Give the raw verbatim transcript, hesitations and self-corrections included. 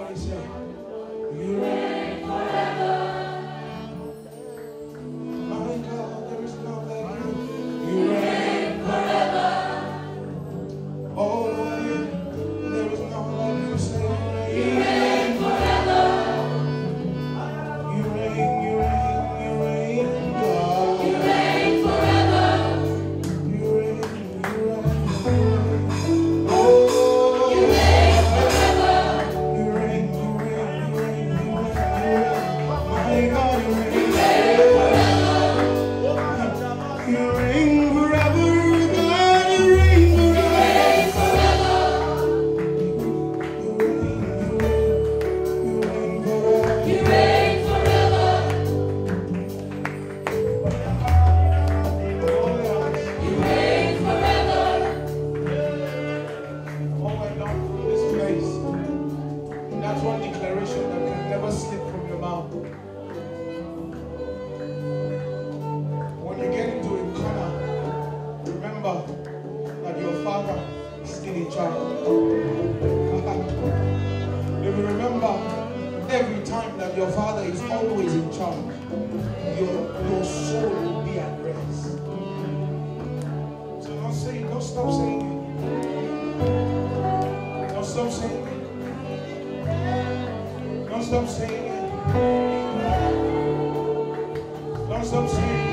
Everybody say, you reign forever. My God, there is none like you. You reign forever. Oh, there is none like you. Say, you reign forever. You reign, you reign, you reign, God. You reign forever. You reign, you reign, you reign. Oh, you reign forever. You reign, you reign, you reign, you reign, you reign. My God, you reign. You reign forever. You reign forever, God. You reign forever. You reign, you reign, you reign forever. You reign forever. You reign forever. Oh, I long for this place. That's one declaration that can never slip from your mouth. When you get into a corner, remember that your Father is still in charge. You will remember every time that your Father is always in charge, your, your soul will be at rest. So don't say, don't stop saying it. Don't stop saying it. Don't stop saying it. Don't stop saying it.